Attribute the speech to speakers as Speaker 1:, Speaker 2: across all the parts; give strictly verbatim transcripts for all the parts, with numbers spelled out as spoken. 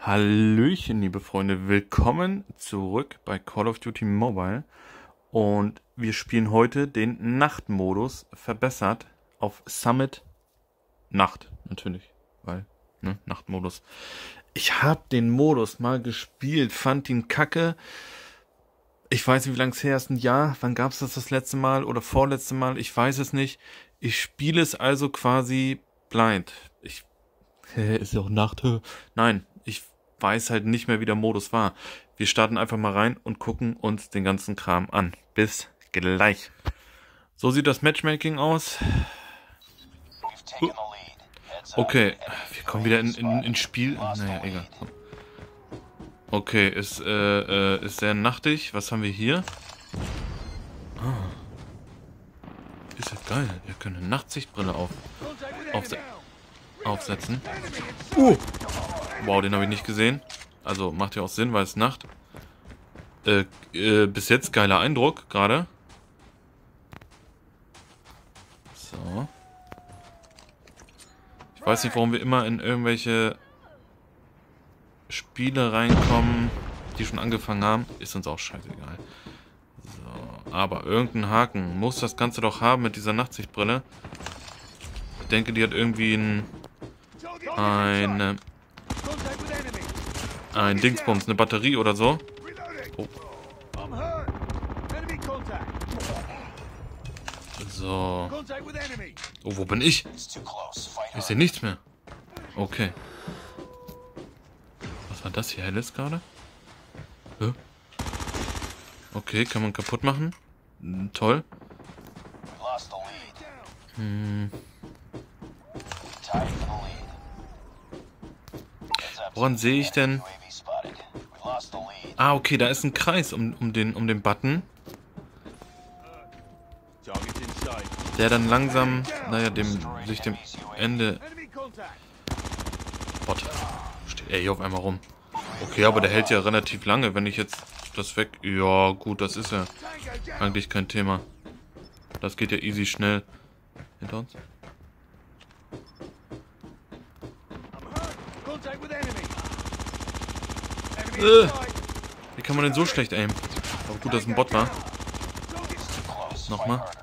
Speaker 1: Hallöchen, liebe Freunde, willkommen zurück bei Call of Duty Mobile und wir spielen heute den Nachtmodus verbessert auf Summit Nacht, natürlich, weil, ne, Nachtmodus. Ich habe den Modus mal gespielt, fand ihn kacke. Ich weiß nicht, wie lange es her ist, ein Jahr, wann gab es das das letzte Mal oder vorletzte Mal, ich weiß es nicht. Ich spiele es also quasi blind. Ich, ist ja auch Nacht, nein, ich weiß halt nicht mehr, wie der Modus war. Wir starten einfach mal rein und gucken uns den ganzen Kram an. Bis gleich. So sieht das Matchmaking aus. Uh. Okay, wir kommen wieder in, in, ins Spiel. Naja, egal. Okay, ist, äh, äh, ist sehr nachtig. Was haben wir hier? Ah. Ist ja geil. Wir können eine Nachtsichtbrille auf, aufse aufsetzen. Uh. Wow, den habe ich nicht gesehen. Also macht ja auch Sinn, weil es Nacht. Äh, äh, bis jetzt geiler Eindruck, gerade. So. Ich weiß nicht, warum wir immer in irgendwelche Spiele reinkommen, die schon angefangen haben. Ist uns auch scheißegal. So, aber irgendein Haken muss das Ganze doch haben mit dieser Nachtsichtbrille. Ich denke, die hat irgendwie ein... eine... Ein Dingsbums, eine Batterie oder so. Oh. So. Oh, wo bin ich? Ich sehe nichts mehr. Okay. Was war das hier? Helles gerade? Hä? Okay, kann man kaputt machen. Hm, toll. Hm. Woran sehe ich denn? Ah, okay, da ist ein Kreis um, um, den, um den Button. Der dann langsam, naja, dem, sich dem Ende... Bot. Steht er hier auf einmal rum. Okay, aber der hält ja relativ lange, wenn ich jetzt das weg... Ja, gut, das ist ja eigentlich kein Thema. Das geht ja easy schnell. Hinter uns. Äh, wie kann man denn so schlecht aimen? Aber gut, dass es ein Bot war. Nochmal.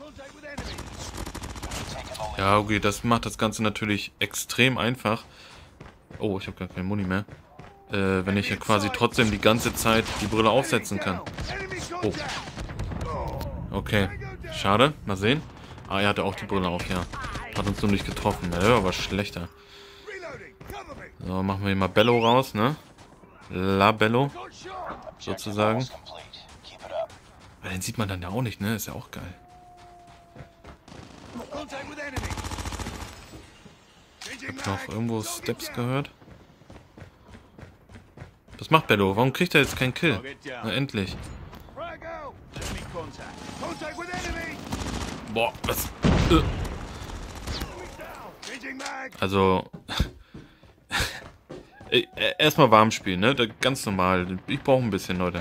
Speaker 1: Ja, okay, das macht das Ganze natürlich extrem einfach. Oh, ich habe gar keinen Muni mehr. Äh, wenn ich ja quasi trotzdem die ganze Zeit die Brille aufsetzen kann. Oh. Okay. Schade. Mal sehen. Ah, er hatte auch die Brille auf, ja. Hat uns nur nicht getroffen. Der war aber schlechter. So, machen wir hier mal Bello raus, ne? La Bello. Sozusagen. Aber den sieht man dann ja auch nicht, ne? Ist ja auch geil. Ich hab noch irgendwo Steps gehört. Was macht Bello? Warum kriegt er jetzt keinen Kill? Na, endlich. Boah, was? Äh. Also... Erstmal warm spielen, ne? Ganz normal. Ich brauche ein bisschen, Leute.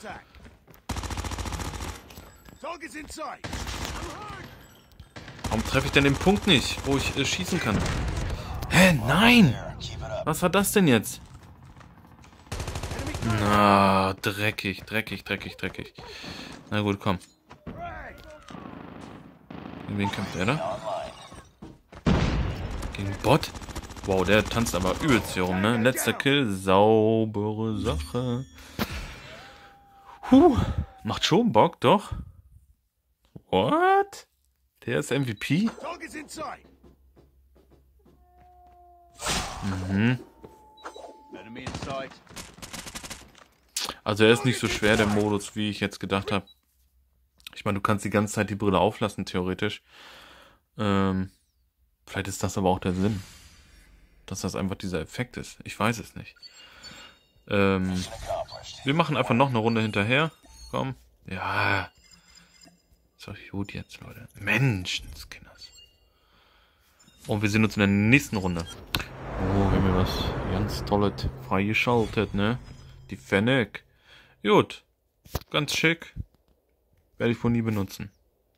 Speaker 1: Warum treffe ich denn den Punkt nicht, wo ich äh, schießen kann? Hä? Nein! Was war das denn jetzt? Na, dreckig, dreckig, dreckig, dreckig. Na gut, komm. Gegen wen kämpft er da? Gegen Bot? Wow, der tanzt aber übelst hier rum, ne? Letzter Kill, saubere Sache. Huh, macht schon Bock, doch. What? Der ist M V P? Mhm. Also er ist nicht so schwer, der Modus, wie ich jetzt gedacht habe. Ich meine, du kannst die ganze Zeit die Brille auflassen, theoretisch. Ähm, vielleicht ist das aber auch der Sinn. Dass das einfach dieser Effekt ist. Ich weiß es nicht. Ähm, wir machen einfach noch eine Runde hinterher. Komm. Ja. Ist doch gut jetzt, Leute. Menschenskinders. Und wir sehen uns in der nächsten Runde. Oh, wir haben hier was ganz Tolles freigeschaltet, ne? Die Fennec. Gut. Ganz schick. Werde ich wohl nie benutzen.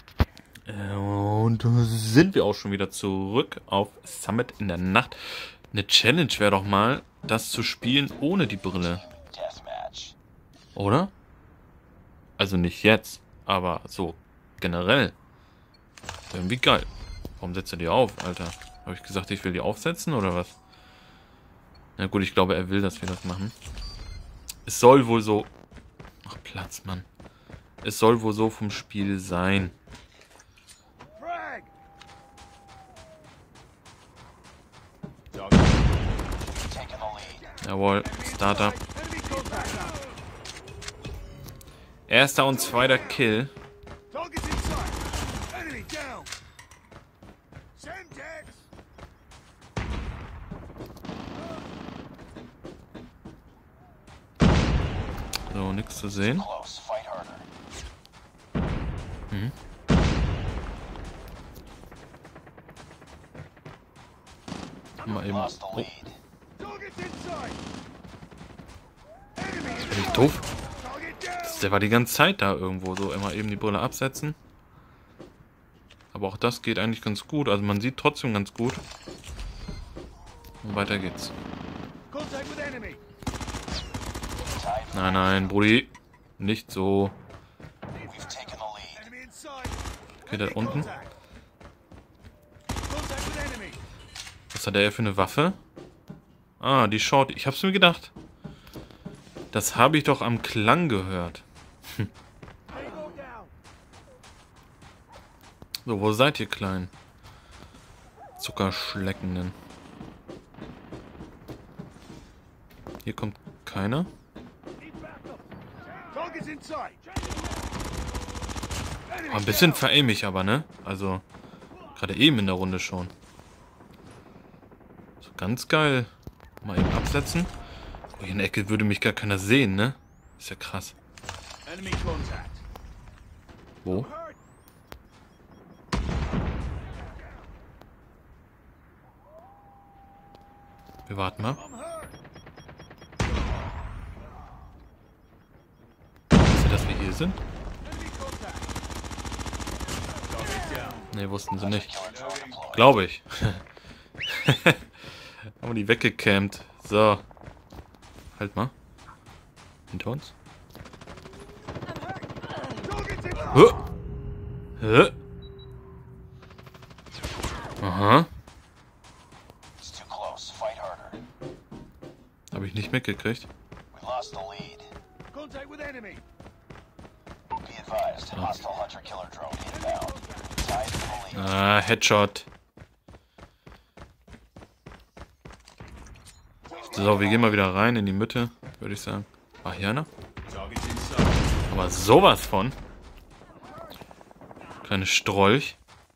Speaker 1: Und sind wir auch schon wieder zurück auf Summit in der Nacht. Eine Challenge wäre doch mal, das zu spielen ohne die Brille. Oder? Also nicht jetzt, aber so generell. Irgendwie geil. Warum setzt er die auf, Alter? Habe ich gesagt, ich will die aufsetzen oder was? Na gut, ich glaube, er will, dass wir das machen. Es soll wohl so... Ach, Platz, Mann. Es soll wohl so vom Spiel sein. Jawohl, Starter. Erster und zweiter Kill. So, nichts zu sehen. Hm. Mal eben. Oh. Bin ich doof? Der war die ganze Zeit da irgendwo. So, immer eben die Brille absetzen. Aber auch das geht eigentlich ganz gut. Also man sieht trotzdem ganz gut. Und weiter geht's. Nein, nein, Brudi. Nicht so. Okay, da unten. Was hat er für eine Waffe? Ah, die Short. Ich hab's mir gedacht. Das habe ich doch am Klang gehört. Hm. So, wo seid ihr, Klein? Zuckerschleckenden. Hier kommt keiner. Oh, ein bisschen veräm ich aber, ne? Also, gerade eben in der Runde schon. So, ganz geil. Mal eben absetzen. Oh, hier in der Ecke würde mich gar keiner sehen, ne? Ist ja krass. Wo? Wir warten mal. Wisst ihr, dass wir hier sind? Ne, wussten sie nicht. Glaube ich. Haben wir die weggecampt. So. Halt mal. Hinter uns. Huh. Huh. Aha. Habe ich nicht mitgekriegt. Ah, Headshot. So, wir gehen mal wieder rein in die Mitte, würde ich sagen. War hier einer? Aber sowas von. Kleine Strolch.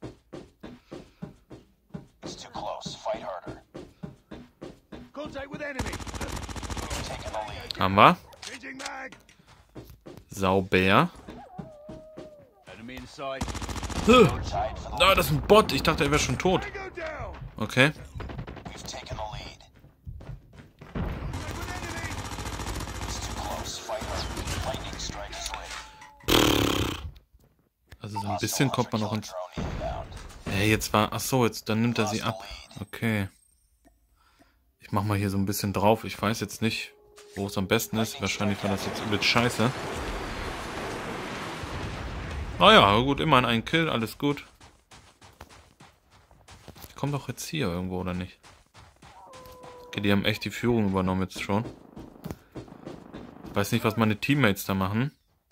Speaker 1: Haben wir. Sauber. Huh. Oh, das ist ein Bot. Ich dachte, er wäre schon tot. Okay. Also so ein bisschen kommt man noch ins... Hey, jetzt war... Ach so, jetzt dann nimmt er sie ab. Okay. Ich mach mal hier so ein bisschen drauf. Ich weiß jetzt nicht, wo es am besten ist. Wahrscheinlich war das jetzt übelst scheiße. Naja, gut, immerhin ein Kill, alles gut. Ich komme doch jetzt hier irgendwo, oder nicht? Okay, die haben echt die Führung übernommen jetzt schon. Ich weiß nicht, was meine Teammates da machen.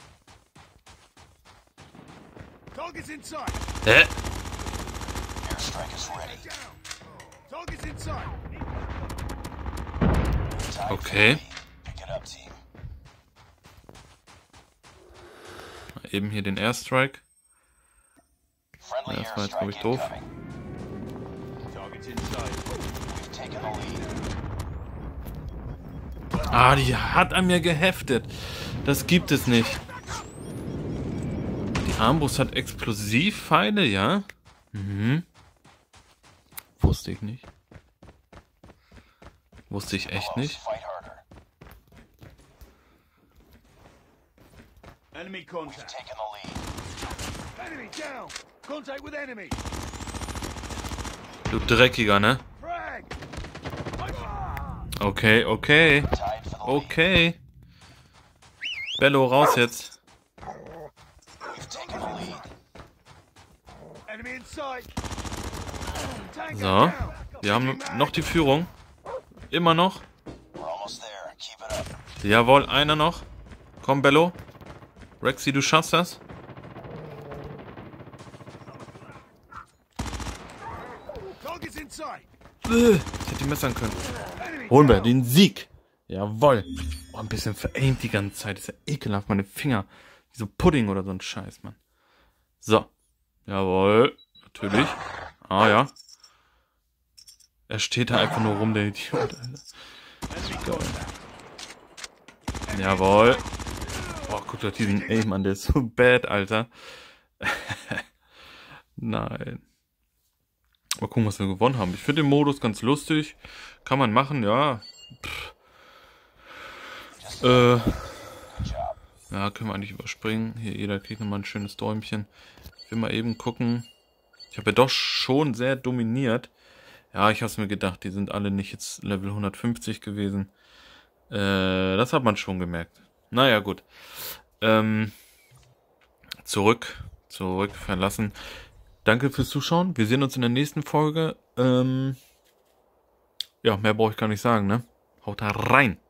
Speaker 1: Hä? Okay. Mal eben hier den Airstrike. Ja, das war jetzt, glaube ich, doof. Ah, die hat an mir geheftet. Das gibt es nicht. Die Armbrust hat Explosivpfeile, ja? Mhm. Wusste ich nicht. Wusste ich echt nicht. Du Dreckiger, ne? Okay, okay. Okay. Bello, raus jetzt. So. Wir haben noch die Führung. Immer noch. Jawohl, einer noch. Komm, Bello. Rexy, du schaffst das. Äh, ich hätte die messern können. Holen wir den Sieg. Jawohl. Oh, ein bisschen veraimt die ganze Zeit. Ist ja ekelhaft, meine Finger. Wie so Pudding oder so ein Scheiß, Mann. So. Jawohl. Natürlich. Ah, ja. Er steht da einfach nur rum, der Idiot, Alter. Geil. Jawohl. Boah, guckt euch diesen Aim an, der ist so bad, Alter. Nein. Mal gucken, was wir gewonnen haben. Ich finde den Modus ganz lustig. Kann man machen, ja. Pff. Äh. Ja, können wir eigentlich überspringen. Hier, jeder kriegt nochmal ein schönes Däumchen. Ich will mal eben gucken. Ich habe ja doch schon sehr dominiert. Ja, ich habe es mir gedacht, die sind alle nicht jetzt Level hundertfünfzig gewesen. Äh, das hat man schon gemerkt. Naja, gut. Ähm, zurück. Zurück, verlassen. Danke fürs Zuschauen. Wir sehen uns in der nächsten Folge. Ähm, ja, mehr brauche ich gar nicht sagen, ne? Haut da rein!